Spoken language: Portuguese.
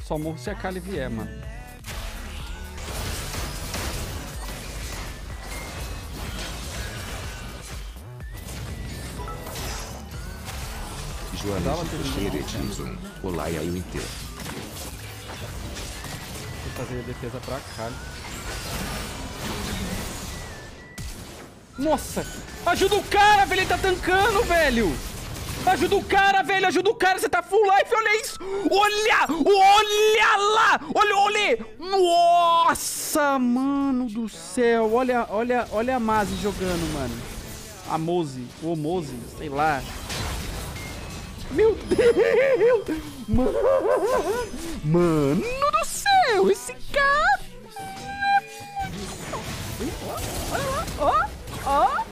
só morro se a Kali vier, mano. Joanes Xeretizum, Olaya e o Inter. Vou fazer a defesa pra Kali. Nossa! Ajuda o cara, velho! Ele tá tancando, velho! Ajuda o cara, velho! Ajuda o cara! Você tá full life! Olha isso! Olha! Olha lá! Olha! Nossa, mano do céu! Olha a Mazi jogando, mano. A Mozi. Ou Mozi, sei lá. Meu Deus! Mano do céu! Esse cara... Olha lá! Ó! Ó!